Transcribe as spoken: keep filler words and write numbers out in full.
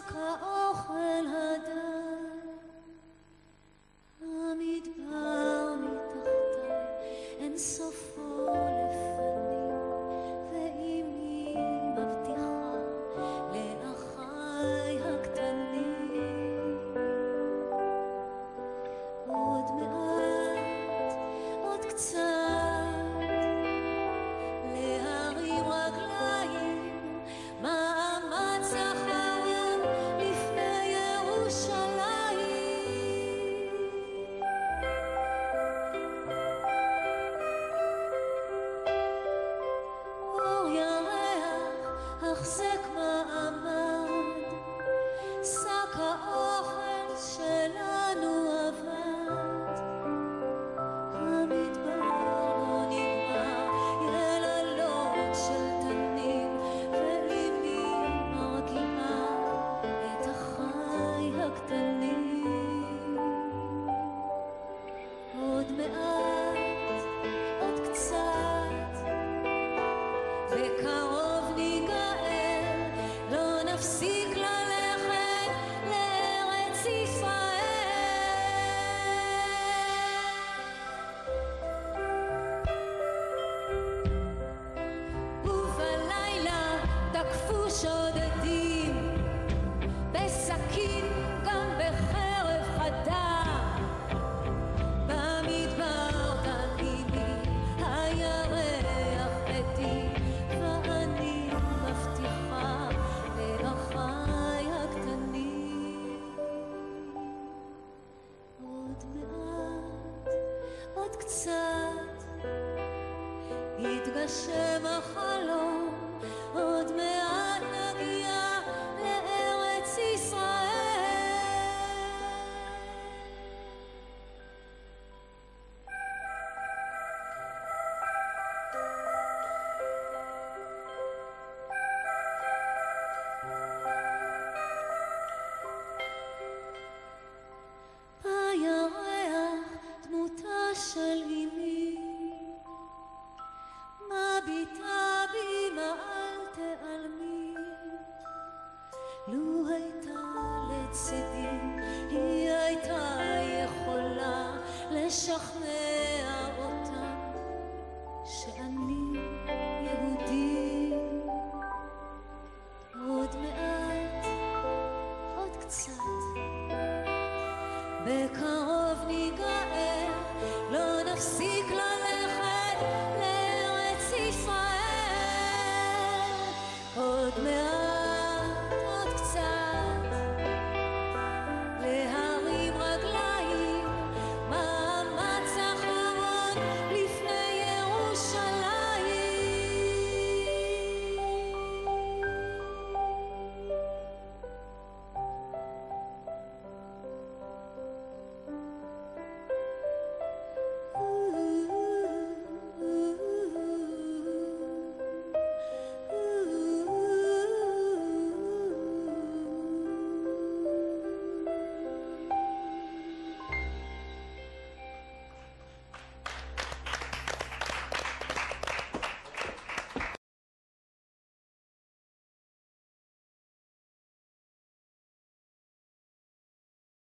שק האוכל הדל, המדבר מתחתי אין סופו לפנים, ואימי מבטיחה לאחיי הקטנים. עוד מעט, עוד קצת, להרים רגליים, מאמץ אחרון לפני ירושלים. אור ירח, החזק מעמד, שק האוכל שלנו עבד. המדבר לא נגמר, יללות של תנים, ואימי מרגיעה את אחי הקטנים. עוד מעט, עוד קצת, וקרוב ניגאל, לא נפסיק ללכת לארץ ישראל. ובלילה תקפו שודדים, בסכין גם בחרב חדה. במדבר תמימי הירח עדי, ואני מבטיחה לאחיי הקטנים. עוד מעט, עוד קצת, יתגשם החלום, עוד מעט נגיע לארץ ישראל. בירח דמותה של אמי, מביטה בי מעל תעלמי. לו הייתה לצידי, היא הייתה יכולה לשכנע אותה שאני יהודי. עוד מעט, עוד קצת, בקרוב